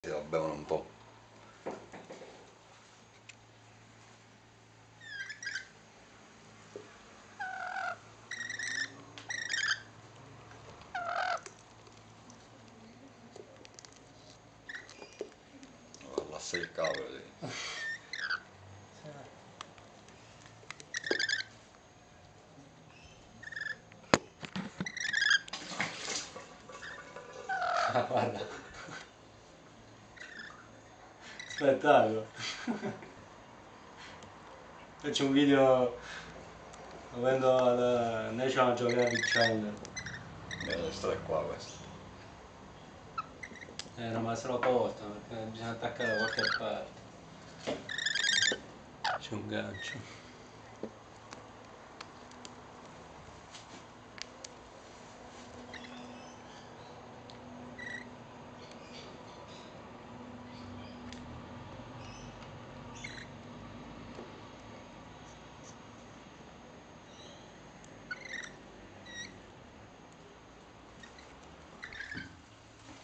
Si la bevono un po'. Allassa il cavolo lì. Guarda. Spettacolo. Faccio un video avendo al National Geographic Channel. Questo è qua questo. No, ma se lo portano perché bisogna attaccare da qualche parte. C'è un gancio.